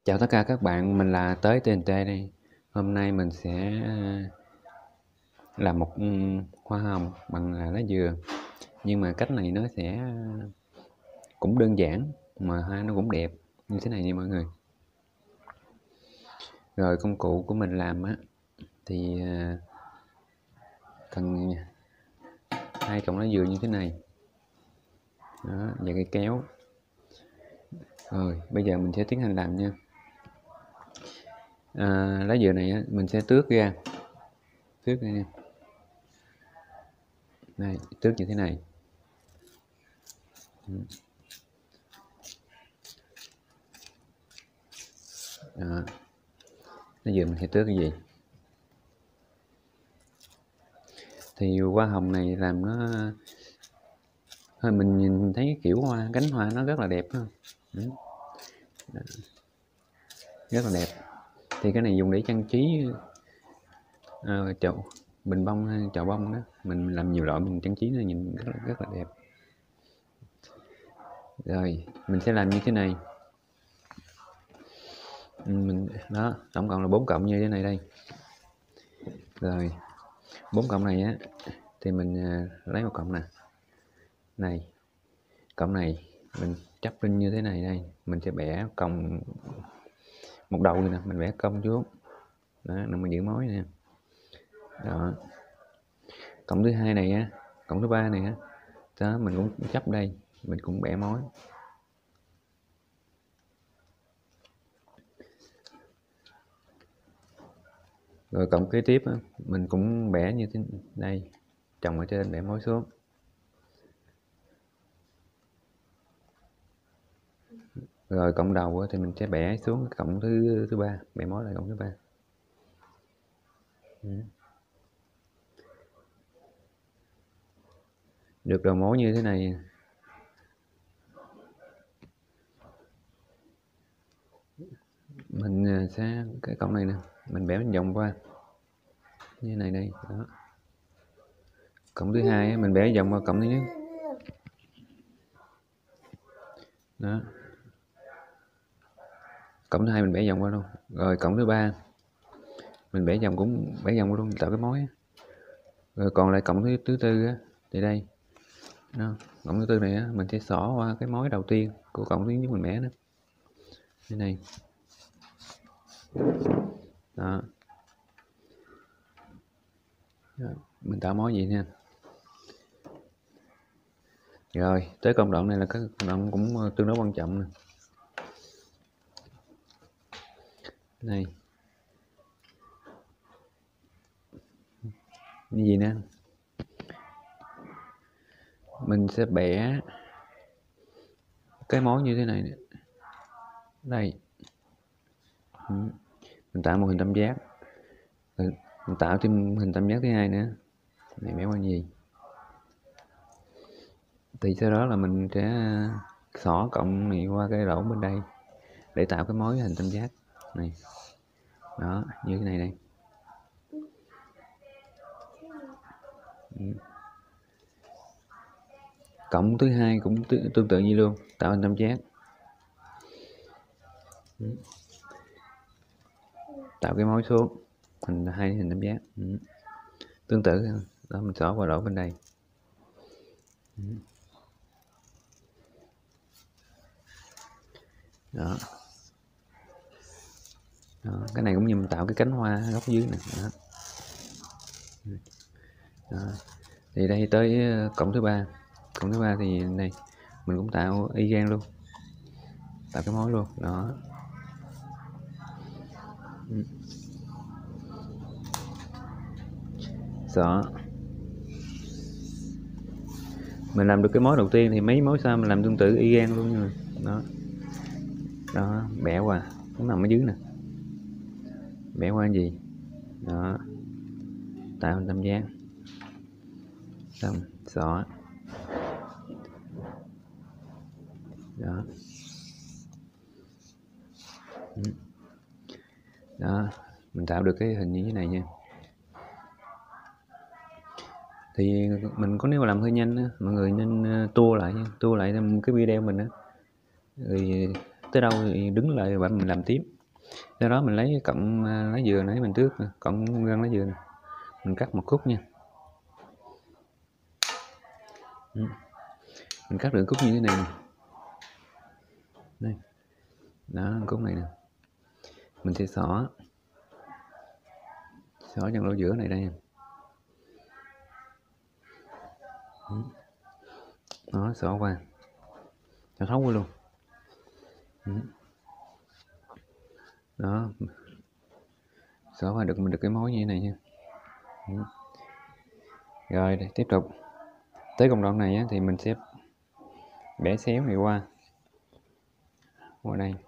Chào tất cả các bạn, mình là Tới TNT đây. Hôm nay mình sẽ làm một hoa hồng bằng lá dừa. Nhưng mà cách này nó sẽ cũng đơn giản mà hoa nó cũng đẹp như thế này nha mọi người. Rồi công cụ của mình làm á thì cần 2 cọng lá dừa như thế này. Đó, và cây kéo. Rồi bây giờ mình sẽ tiến hành làm nha. Lá dừa này á, mình sẽ tước ra nha. Đây, tước như thế này. Đó. Lá dừa mình sẽ tước cái gì? Thì hoa hồng này làm nó thôi, mình nhìn thấy kiểu hoa, cánh hoa nó rất là đẹp ha. Rất là đẹp. Thì cái này dùng để trang trí chậu bình bông hay chậu bông đó, mình làm nhiều loại mình trang trí nó nhìn rất là đẹp. Rồi mình sẽ làm như thế này. Mình đó, tổng cộng là 4 cộng như thế này đây. Rồi 4 cộng này á thì mình lấy một cộng nè, này cộng này mình chắp lên như thế này đây, mình sẽ bẻ cong một đầu này nè, mình bẻ cong xuống đó, mình giữ mối nè. Đó, cộng thứ hai này á, cộng thứ ba này á, đó mình cũng chắp đây, mình cũng bẻ mối. Rồi cộng kế tiếp á, mình cũng bẻ như thế đây, chồng ở trên bẻ mối xuống. Rồi cộng đầu á, thì mình sẽ bẻ xuống cộng thứ ba, bẻ mối lại cộng thứ ba. Được đầu mối như thế này, mình sẽ cái cộng này nè, mình bẻ vòng qua như này đây. Đó, cộng thứ hai á, mình bẻ vòng qua cộng thứ nhất. Đó, cộng thứ hai mình bẻ vòng qua luôn. Rồi cộng thứ ba mình bẻ vòng cũng bẻ vòng qua luôn, tạo cái mối. Rồi còn lại cộng thứ tư á, thì đây đó, cộng thứ tư này á, mình sẽ xỏ qua cái mối đầu tiên của cộng thứ nhất mình bẻ nữa, như này. Đó, mình tạo mối gì nha. Rồi tới công đoạn này là cái công đoạn cũng tương đối quan trọng nè. Này như gì nè, mình sẽ bẻ cái mối như thế này nè. Đây mình tạo một hình tam giác, mình tạo thêm hình tam giác thứ hai nữa này, bẻ qua gì thì sau đó là mình sẽ xỏ cộng này qua cái lỗ bên đây để tạo cái mối hình tam giác này. Đó, như thế này đây. Cộng thứ hai cũng tương tự như luôn, tạo hình tam giác, tạo cái mối xuống thành hai hình tam giác. Tương tự đó, mình xỏ qua lỗ bên đây. Đó. Đó, cái này cũng như mình tạo cái cánh hoa góc dưới này. Đó. Đó. Thì đây tới cộng thứ ba thì này mình cũng tạo y gan luôn, tạo cái mối luôn. Đó, xỏ mình làm được cái mối đầu tiên thì mấy mối sau mình làm tương tự y gan luôn nha. Đó, đó, bẻ qua nó nằm ở dưới nè, bẻ qua cái gì đó, tạo hình tam giác, xong xỏ. Đó, đó mình tạo được cái hình như thế này nha. Thì mình có nếu mà làm hơi nhanh á, mọi người nên tua lại cái video mình á, rồi tới đâu thì đứng lại và mình làm tiếp. Do đó mình lấy cái cọng lá dừa nãy mình trước, cọng gân lá dừa này. Mình cắt một khúc nha. Mình cắt được khúc như thế này nè. Đây. Đó, khúc này nè. Mình sẽ xỏ trong lỗ giữa này đây. Đó, xỏ qua. Cho thấu qua luôn. Đó. Xỏ qua được mình được cái mối như thế này nha. Rồi, tiếp tục. Tới công đoạn này á, thì mình sẽ bẻ xéo này qua đây.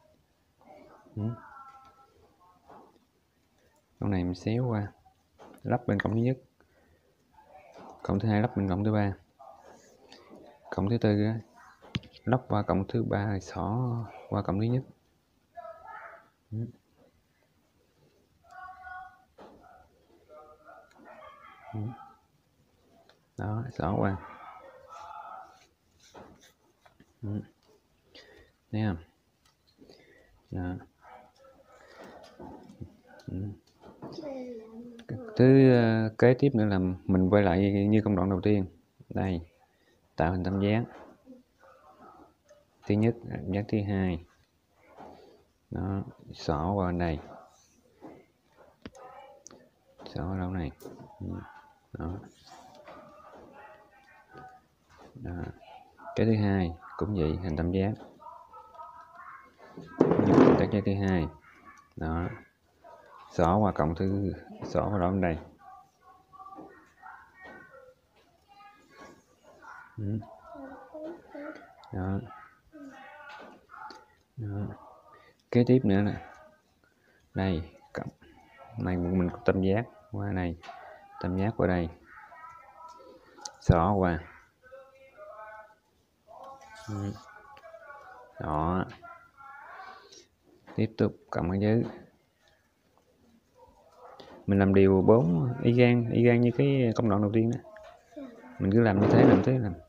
Con này mình xéo qua, lắp bên cổng thứ nhất, cổng thứ hai lắp bên cổng thứ ba, cổng thứ tư á, lắp qua cổng thứ ba, xỏ qua cổng thứ nhất. Đó, xỏ qua. Thấy không? Đó. Thứ kế tiếp nữa là mình quay lại như công đoạn đầu tiên. Đây, tạo hình tam giác. Thứ nhất, tam giác thứ hai. Đó, xỏ qua đây. Xỏ vào đâu này. Đó. Đó. Cái thứ hai cũng vậy, hình tam giác. Tam giác thứ hai. Đó. Xỏ qua cộng thứ, xỏ vào đó bên đây. Đó. Đó. Kế tiếp nữa nè. Đây, cộng này mình có tam giác qua này, tam giác qua đây. Xỏ qua. Đó. Tiếp tục cộng ở dưới. Mình làm điều 4 y gan như cái công đoạn đầu tiên đó. Mình cứ làm như thế, làm thế làm.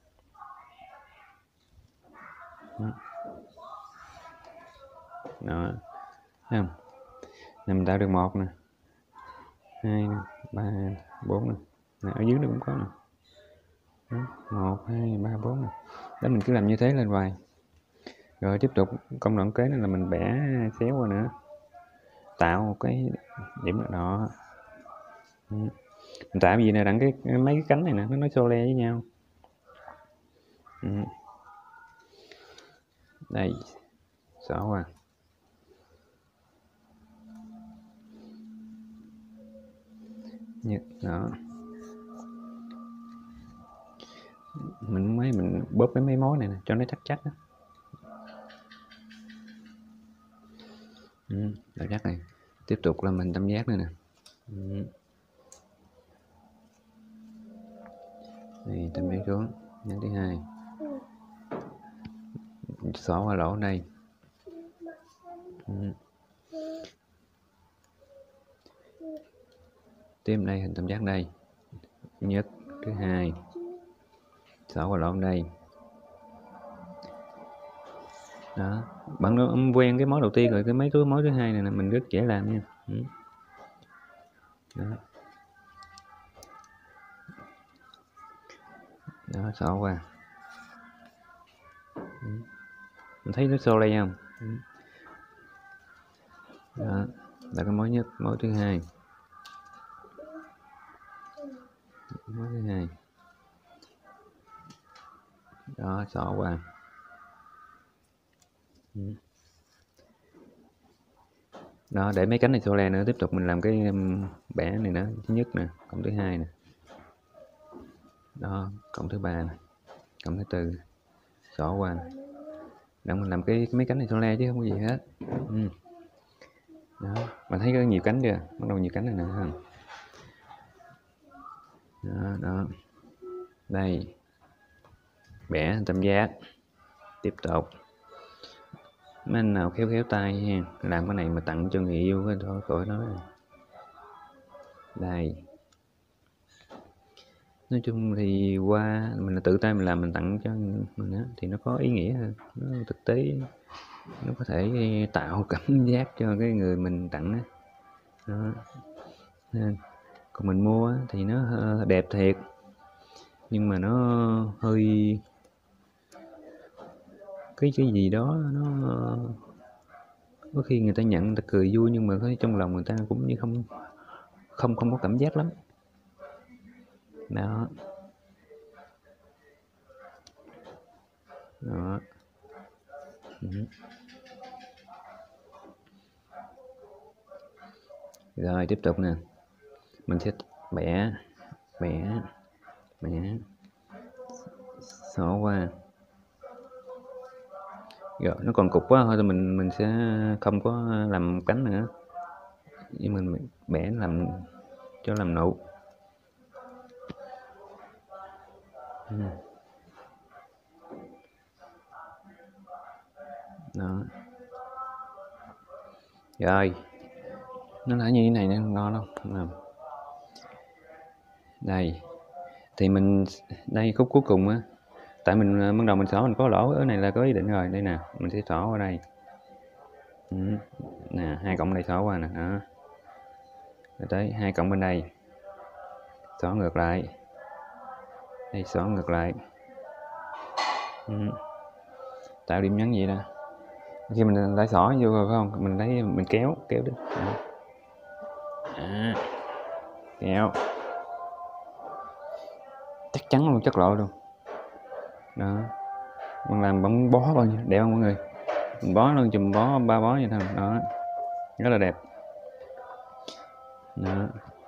Đó. Thấy không? Này mình tạo được 1 nè, 2 nè, 3, 4 nè. Này, ở dưới nó cũng có nè. 1, 2, 3, 4 nè. Đó, mình cứ làm như thế lên hoài. Rồi tiếp tục công đoạn kế này là mình bẻ xéo qua nữa, tạo một cái điểm đó. Mình tạo gì nè, đặng mấy cái cánh này nè nó xô le với nhau. Đây, xỏ qua. Đó. Mình bóp cái mấy mối này nè cho nó chắc đó. Tam giác này. Tiếp tục là mình tam giác nữa nè. Đây, tam giác xuống, nhấn thứ hai. Xỏ qua lỗ đây. Tiếp đây hình tam giác đây. Nhất, thứ hai. Xỏ qua lỗ đây. Đó, bạn nó quen cái mối đầu tiên rồi, cái mấy cái mối thứ hai này là mình rất dễ làm nha. Đó. Đó, xỏ qua. Mình thấy nó xô đây không? Đó, là cái mối nhất, mối thứ hai. Mối thứ hai. Đó, xỏ qua. Đó, để mấy cánh này xô le nữa, tiếp tục mình làm cái bẻ này nữa, thứ nhất nè, cộng thứ hai nè. Đó, cộng thứ ba nè, cộng thứ tư, xỏ qua nè. Đặng mình làm cái mấy cánh này xô le chứ không có gì hết. Đó, mình thấy có nhiều cánh chưa? Bắt đầu nhiều cánh này nè không? Đó, đó. Đây. Bẻ tam giác. Tiếp tục. Mấy anh nào khéo tay nha, làm cái này mà tặng cho người yêu cái thôi khỏi nói. Đây. Nói chung thì qua mình là tự tay mình làm, mình tặng cho mình á thì nó có ý nghĩa hơn, nó thực tế. nó có thể tạo cảm giác cho cái người mình tặng á. Đó. Còn mình mua thì nó đẹp thiệt, nhưng mà nó hơi cái gì đó nó có khi người ta nhận người ta cười vui, nhưng mà trong lòng người ta cũng như không có cảm giác lắm. Đó. Đó. Rồi tiếp tục nè, mình sẽ bẻ xỏ qua. Rồi nó còn cục quá thôi thì mình sẽ không có làm cánh nữa, nhưng mình bẻ làm cho làm nụ. Đó. Rồi nó đã như thế này nè, không ngon đâu. Đây thì mình đây khúc cuối cùng á, tại mình ban đầu mình xỏ mình có lỗ, cái này là có ý định rồi. Đây nè, mình sẽ xỏ qua đây nè, 2 cộng đây xỏ qua nè, đó. Rồi tới 2 cộng bên đây xỏ ngược lại, đây xỏ ngược lại, tạo điểm nhấn vậy đó. Khi mình đã xỏ vô rồi phải không, mình lấy mình kéo đến kéo chắc chắn luôn, chất lộ luôn đó. Mình làm bằng bó bao nhiêu đẹp không mọi người, mình bó luôn, chùm bó 3 bó vậy thôi đó, rất là đẹp đó,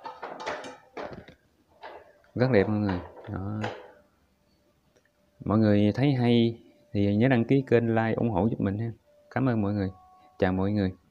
rất đẹp mọi người đó. Mọi người thấy hay thì nhớ đăng ký kênh, like, ủng hộ giúp mình ha. Cảm ơn mọi người, chào mọi người.